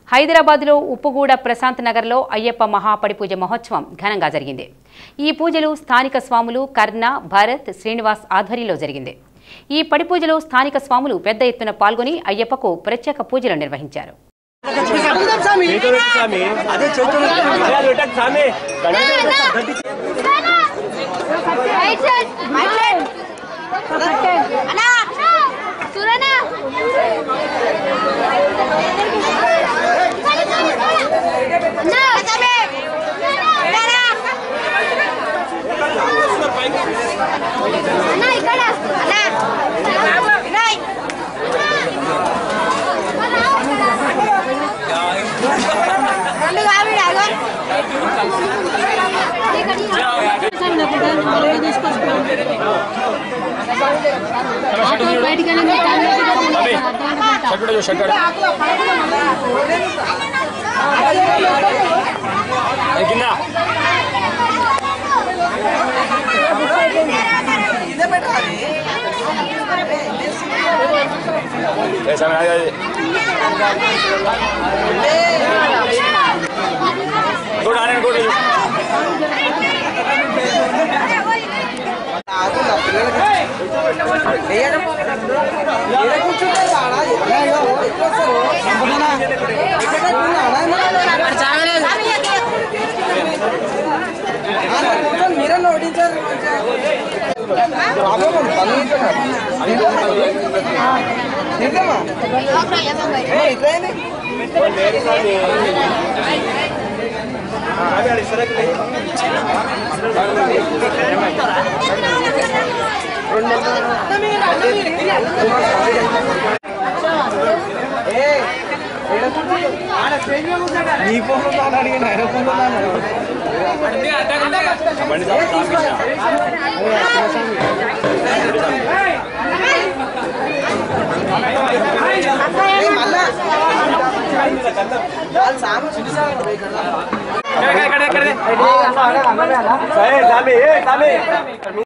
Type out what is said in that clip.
హైదరాబాద్లో ఉప్పుగూడ ప్రశాంత్ నగర్లో అయ్యప్ప మహా పడి పూజ మహోత్సవం ఘనంగా జరిగింది. ఈ పూజలు స్థానిక స్వాములు కర్ణ, భరత్, శ్రీనివాస్ ఆధ్వర్యంలో జరిగింది. ఈ పడి పూజలో స్థానిక స్వాములు పెద్ద ఎత్తున పాల్గొని అయ్యప్పకు ప్రత్యేక పూజలు నిర్వహించారు.